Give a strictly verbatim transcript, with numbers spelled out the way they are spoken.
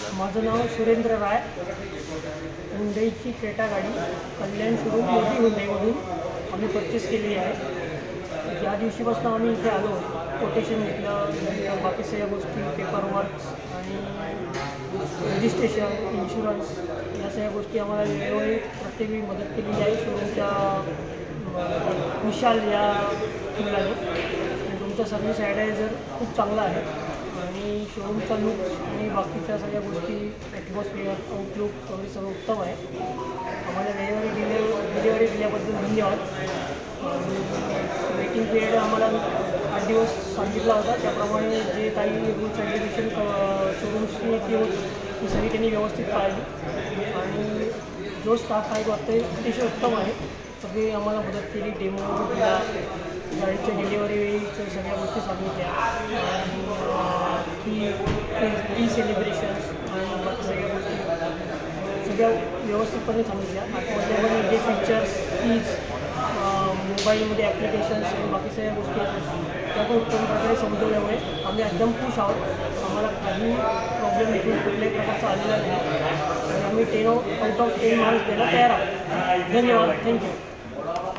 माझं नाव सुरेंद्र राय. हुंडईची क्रेटा गाडी कल्याण शोरूम मोठी हुंडईमधून आम्ही परचेस केली आहे. ज्या दिवशीपासून आम्ही इथे आलो, कोटेशन घेतलं, बाकी सगळ्या गोष्टी, पेपरवर्क्स आणि रजिस्ट्रेशन, इन्शुरन्स या सगळ्या गोष्टी आम्हाला वेळोवेळी प्रत्येक वेळी मदत केलेली आहे शोरूमच्या विशाल या मुलाने. तुमचा सर्व्हिस ॲडवायझर खूप चांगला आहे आणि शोरूमचा लुक आणि बाकीच्या सगळ्या गोष्टी, ॲटमॉस्फिअर, आउटलुक वगैरे सगळं उत्तम आहे. आम्हाला वेळेवर डिले डिलेवरी दिल्याबद्दल धन्यवाद. वेटिंग पिरियड आम्हाला आठ दिवस सांगितला होता, त्याप्रमाणे जे काही रूल्स रेग्युलेशन शोरूम्सनी ती होती ती सगळी त्यांनी व्यवस्थित पाळली आणि जो स्टाफ आहे तो अतिशय उत्तम आहे. सगळी आम्हाला मदत केली, डेमो दिला, गाडीच्या डिलिव्हरी वेळीच्या सगळ्या गोष्टी सांगितल्या आणि की टी सेलिब्रेशन्स आणि बाकी सगळ्या गोष्टी सगळ्या व्यवस्थितपणे सांगितल्या. आतमध्ये पण जे फीचर्स, कीज, मोबाईलमध्ये ॲप्लिकेशन्स आणि बाकी सगळ्या गोष्टी आहेत त्या पण उत्तम प्रकारे समजवल्यामुळे आम्ही एकदम खुश आहोत. आम्हाला काही प्रॉब्लेम इथून कुठल्याही प्रकारचा आलेला नाही आणि आम्ही ten out of ten marks द्यायला तयार आहोत. धन्यवाद. थँक्यू.